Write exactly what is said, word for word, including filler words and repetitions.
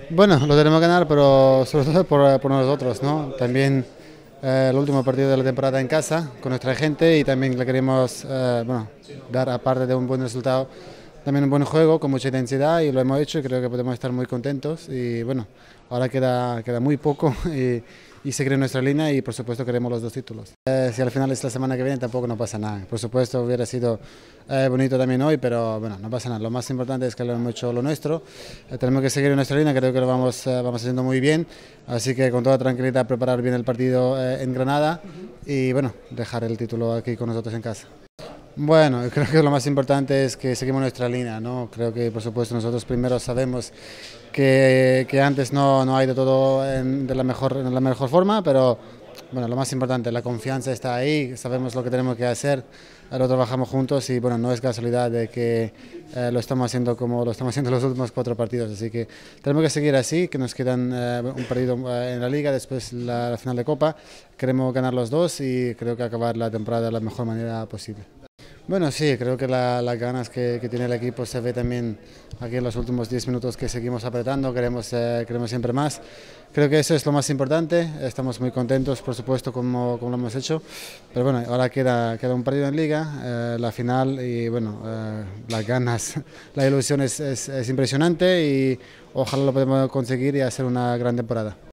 Bueno, lo tenemos que ganar, pero sobre todo por, por nosotros, ¿no? También eh, el último partido de la temporada en casa con nuestra gente y también le queremos eh, bueno, dar, aparte de un buen resultado, también un buen juego con mucha intensidad y lo hemos hecho y creo que podemos estar muy contentos y bueno, ahora queda, queda muy poco y, y seguir en nuestra línea y por supuesto queremos los dos títulos. Eh, si al final es la semana que viene tampoco no pasa nada, por supuesto hubiera sido eh, bonito también hoy, pero bueno, no pasa nada, lo más importante es que lo hemos hecho lo nuestro, eh, tenemos que seguir en nuestra línea, creo que lo vamos, eh, vamos haciendo muy bien, así que con toda tranquilidad preparar bien el partido eh, en Granada y bueno, dejar el título aquí con nosotros en casa. Bueno, creo que lo más importante es que seguimos nuestra línea, ¿no? Creo que por supuesto nosotros primero sabemos que, que antes no, no ha ido todo en, de la mejor, en la mejor forma, pero bueno, lo más importante, la confianza está ahí, sabemos lo que tenemos que hacer, lo trabajamos juntos y bueno, no es casualidad de que eh, lo estamos haciendo como lo estamos haciendo los últimos cuatro partidos, así que tenemos que seguir así, que nos quedan eh, un partido eh, en la Liga, después la, la final de Copa, queremos ganar los dos y creo que acabar la temporada de la mejor manera posible. Bueno, sí, creo que la- las ganas que, que tiene el equipo se ve también aquí en los últimos diez minutos que seguimos apretando, queremos, eh, queremos siempre más. Creo que eso es lo más importante, estamos muy contentos, por supuesto, como, como lo hemos hecho, pero bueno, ahora queda, queda un partido en Liga, eh, la final y bueno, eh, las ganas, la ilusión es, es, es impresionante y ojalá lo podamos conseguir y hacer una gran temporada.